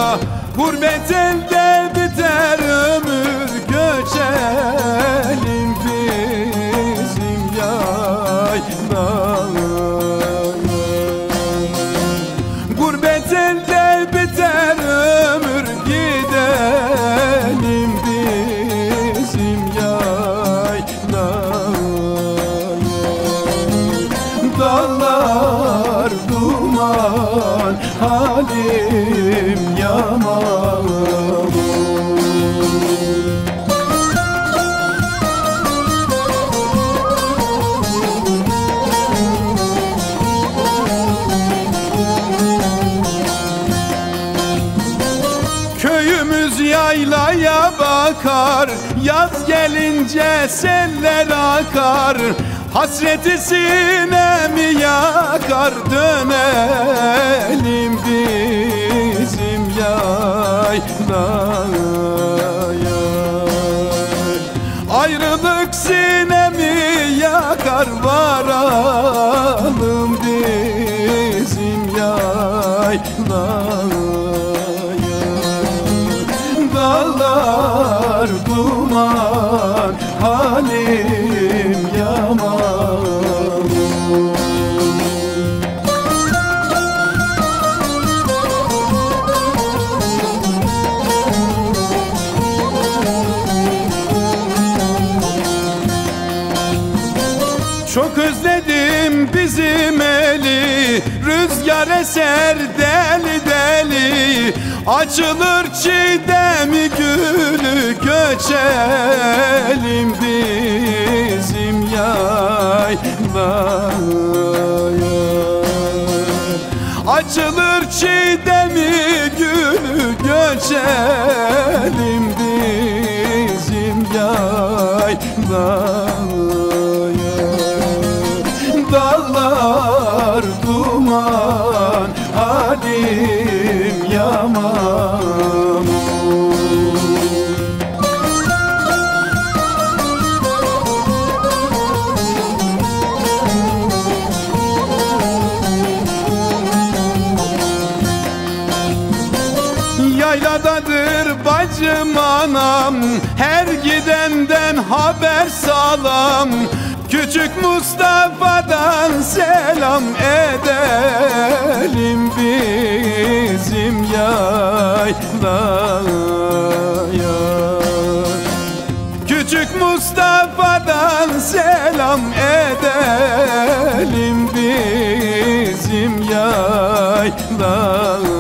Gurbet elde biter ömür, göçelim bizim yaylalara. Gurbet elde biter ömür, gidelim bizim yaylalara. Dağlar duman, halim yaman. Köyümüz yaylaya bakar, yaz gelince seller akar. Hasreti sinemi yakar, dönelim bizim yaylaya. Ayrılık sinemi yakar, varalım bizim yaylaya. Dağlar duman, halim yaman. Çok özledim bizim eli, rüzgar eser deli deli. Açılır çiğdemi gülü, göçelim bizim yaylaya. Açılır çiğdemi gülü, göçelim bizim yaylaya. Dağlar duman, halim yaman. Yayladadır bacım anam, her gidenden haber salam. Küçük Mustafa'dan selam edelim bizim yaylaya. Küçük Mustafa'dan selam edelim bizim yaylaya.